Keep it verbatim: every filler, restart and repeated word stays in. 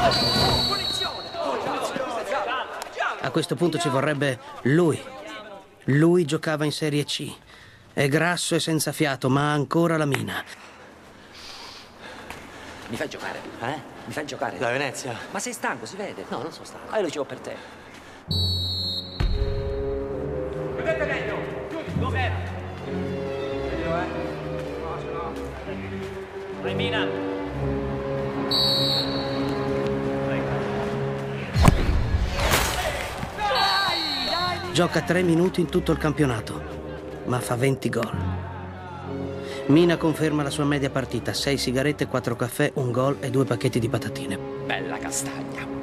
A questo punto ci vorrebbe lui. Lui giocava in Serie C. È grasso e senza fiato, ma ha ancora la mina. Mi fai giocare, eh? Mi fai giocare? Da Venezia? Ma sei stanco, si vede. No, non sono stanco. Ah, io lo dicevo per te. Vedete meglio! Dov'era? Meglio, eh? No, se no. Vai, Mina! Gioca tre minuti in tutto il campionato, ma fa venti gol. Mina conferma la sua media partita: sei sigarette, quattro caffè, un gol e due pacchetti di patatine. Bella castagna.